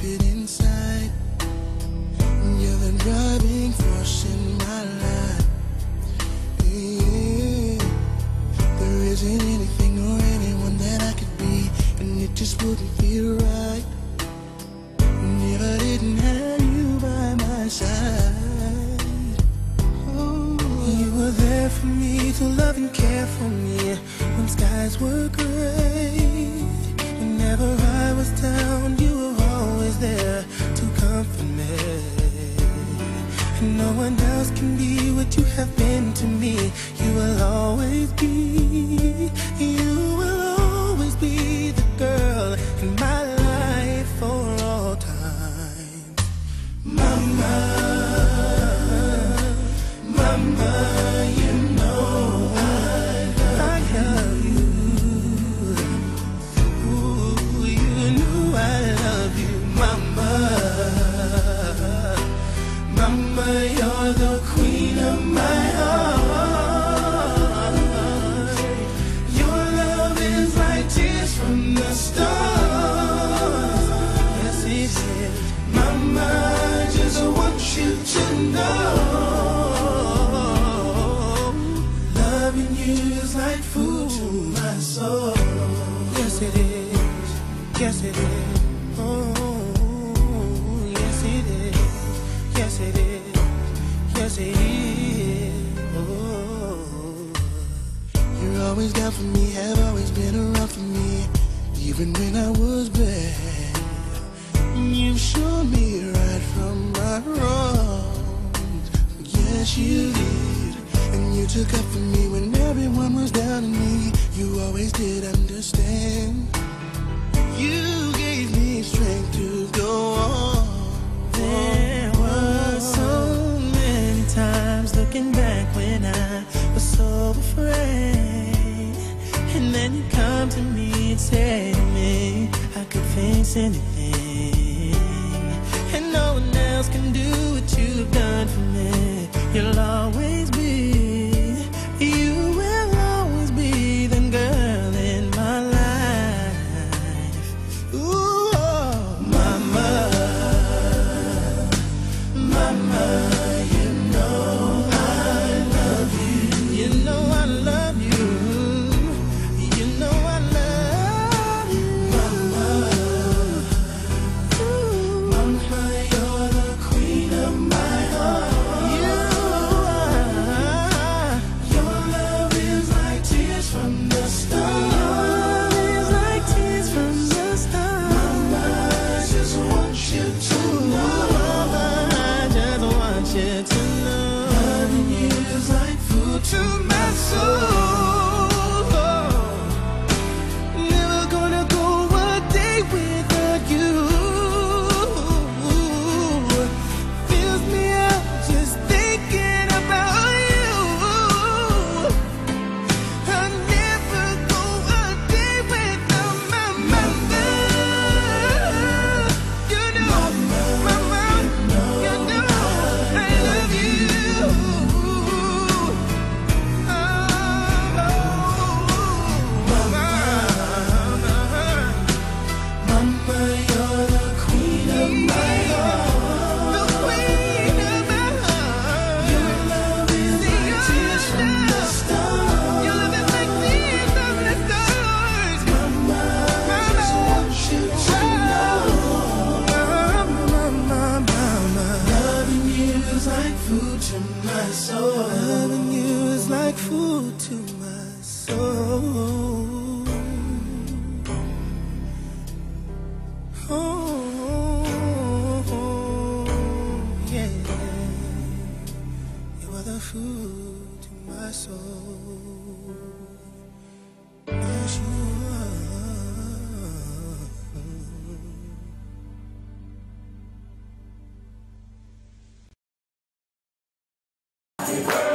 it inside. You're the driving force in my life. Yeah. There isn't anything or anyone that I could be, and it just wouldn't feel right if I didn't have you by my side. Oh, you were there for me to love and care for me when skies were gray. Whenever I was down, you were always there to comfort me. And no one else can be what you have been to me. You will always be, you will always be the girl in my life for all time. Mama, mama, you know I love you. Ooh, you know I love you, mama. Mama, you're the queen of my heart. Your love is like tears from the stars. Yes, it is. Mama, I just want you to know, loving you is like food to my soul. Yes, it is. Yes, it is. Oh, yes, it is. Yes, it is. Yes, it is. Oh, you're always down for me, have always been around for me, even when I was bad. You've shown me right from my wrongs. Yes, you did. And you took up for me when everyone was down on me. You always did understand. You gave me strength to go on. There were so many times looking back when I was so afraid, and then you come to me and say to me I could face anything, and no one else can do what you've done for me. You'll always be, you will always be the girl in my life. Ooh, oh, mama, mama, you know I love you. You know I love you. You know I love you, mama. Ooh, mama, you're the queen of my heart. You are. Your love is like tears from the stars. Your love is like tears from the stars. Mama, I just want you to know. I just want you to know. Loving you is like food to my soul. Never gonna go a day without you. Fills me up just thinking about you. I'll never go a day without my mama. You know, mama, you know I love you. Mama, you're the queen of my heart. The queen of my heart. Your love is like tears from the stars. Your love is like tears from the stars. Mama, I just want you to know. Mama, loving you is like food to my soul. Loving you is like food to my soul. Oh, yeah. You are the food to my soul. Yes, you are.